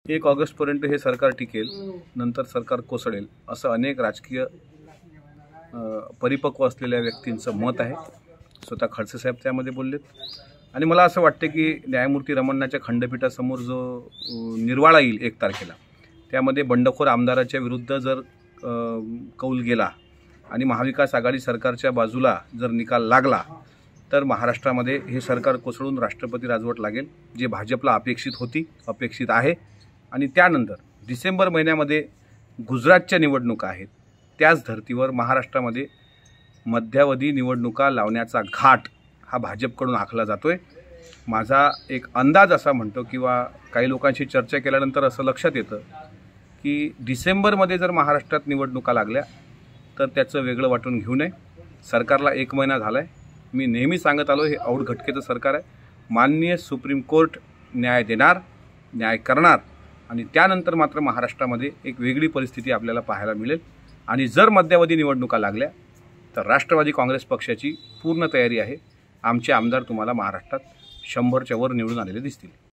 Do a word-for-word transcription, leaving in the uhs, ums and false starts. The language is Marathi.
एक ऑगस्टपर्यंत हे सरकार टिकेल, नंतर सरकार कोसळेल असं अनेक राजकीय परिपक्व असलेल्या व्यक्तींचं मत आहे। स्वतः खडसे साहेब त्यामध्ये बोललेत आणि मला असं वाटतं की न्यायमूर्ती रमण्णाच्या खंडपीठासमोर जो निर्वाळा येईल एक तारखेला, त्यामध्ये बंडखोर आमदाराच्या विरुद्ध जर कौल गेला आणि महाविकास आघाडी सरकारच्या बाजूला जर निकाल लागला तर महाराष्ट्रामध्ये हे सरकार कोसळून राष्ट्रपती राजवट लागेल, जे भाजपला अपेक्षित होती, अपेक्षित आहे। आणि त्यानंतर डिसेंबर महिन्यामध्ये गुजरातच्या निवडणुका आहेत, त्याच धर्तीवर महाराष्ट्रामध्ये मध्यावधी निवडणुका लावण्याचा घाट हा भाजपकडून आखला जातोय। माझा एक अंदाज असा म्हणतो किंवा काही लोकांशी चर्चा केल्यानंतर असं लक्षात येतं की डिसेंबरमध्ये जर महाराष्ट्रात निवडणुका लागल्या तर त्याचं वेगळं वाटून घेऊ नये। सरकारला एक महिना झाला आहे, मी नेहमी सांगत आलो हे औट घटकेचं सरकार आहे। माननीय सुप्रीम कोर्ट न्याय देणार, न्याय करणार आणि त्यानंतर मात्र महाराष्ट्रामध्ये एक वेगळी परिस्थिती आपल्याला पाहायला मिळेल। आणि जर मध्यावधी निवडणुका लागल्या तर राष्ट्रवादी काँग्रेस पक्षाची पूर्ण तयारी आहे। आमचे आमदार तुम्हाला महाराष्ट्रात शंभरच्या वर निवडून आलेले दिसतील।